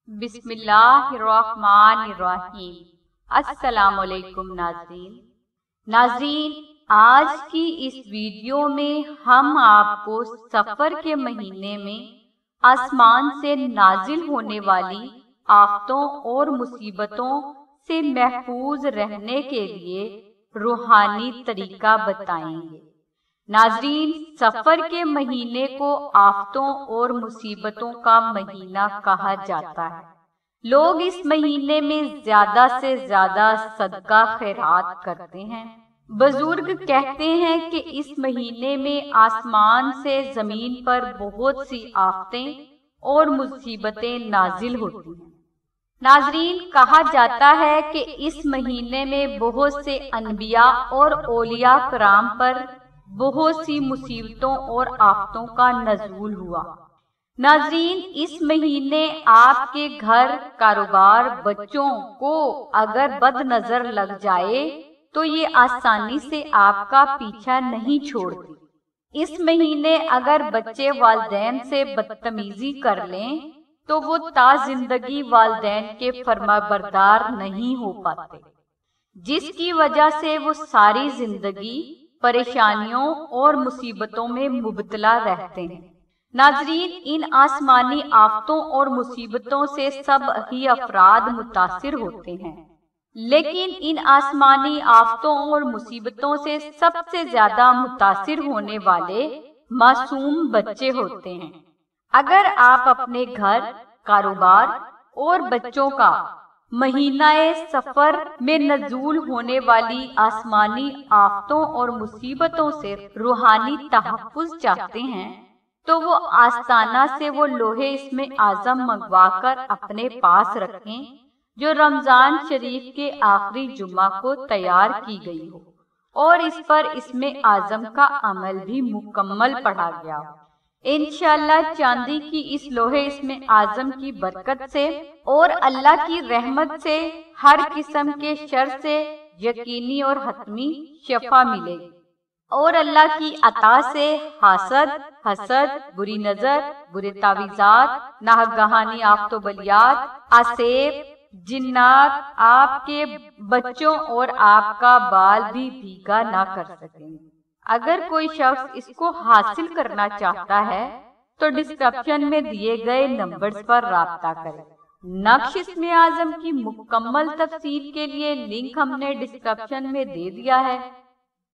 بسم اللہ الرحمن الرحیم۔ السلام علیکم ناظرین، آج کی اس ویڈیو میں ہم آپ کو سفر کے مہینے میں آسمان سے نازل ہونے والی آفتوں اور مصیبتوں سے محفوظ رہنے کے لیے روحانی طریقہ بتائیں گے۔ ناظرین، سفر کے مہینے کو آفتوں اور مصیبتوں کا مہینہ کہا جاتا ہے۔ لوگ اس مہینے میں زیادہ سے زیادہ صدقہ خیرات کرتے ہیں۔ بزرگ کہتے ہیں کہ اس مہینے میں آسمان سے زمین پر بہت سی آفتیں اور مصیبتیں نازل ہوتی ہیں۔ ناظرین، کہا جاتا ہے کہ اس مہینے میں بہت سے انبیاء اور اولیاء کرام پر بہت سی مصیبتوں اور آفتوں کا نزول ہوا۔ ناظرین، اس مہینے آپ کے گھر، کاروبار، بچوں کو اگر بد نظر لگ جائے تو یہ آسانی سے آپ کا پیچھا نہیں چھوڑتی۔ اس مہینے اگر بچے والدین سے بدتمیزی کر لیں تو وہ تا زندگی والدین کے فرما بردار نہیں ہو پاتے، جس کی وجہ سے وہ ساری زندگی پریشانیوں اور مصیبتوں میں مبتلا رہتے ہیں۔ ناظرین، ان آسمانی آفتوں اور مصیبتوں سے سب ہی افراد متاثر ہوتے ہیں، لیکن ان آسمانی آفتوں اور مصیبتوں سے سب سے زیادہ متاثر ہونے والے معصوم بچے ہوتے ہیں۔ اگر آپ اپنے گھر، کاروبار اور بچوں کا مہینہ سفر میں نزول ہونے والی آسمانی آفتوں اور مصیبتوں سے روحانی تحفظ چاہتے ہیں تو وہ آستانہ سے وہ لوہے اسم اعظم منگوا کر اپنے پاس رکھیں جو رمضان شریف کے آخری جمعہ کو تیار کی گئی ہو اور اس پر اسم اعظم کا عمل بھی مکمل پڑھا گیا ہو۔ انشاءاللہ چاندی کی اس لوہے اسم اعظم کی برکت سے اور اللہ کی رحمت سے ہر قسم کے شر سے یقینی اور حتمی شفا ملے گی، اور اللہ کی عطا سے حسد، بری نظر، برے تعویذات، ناگہانی آفت و بلیات، آسیب، جنات آپ کے بچوں اور آپ کا بال بھی بھیگا نہ کر سکیں۔ اگر کوئی شخص اس کو حاصل کرنا چاہتا ہے تو ڈسکرپشن میں دیے گئے نمبرز پر رابطہ کریں۔ نقش اسم اعظم کی مکمل تفصیل کے لیے لنک ہم نے ڈسکرپشن میں دے دیا ہے۔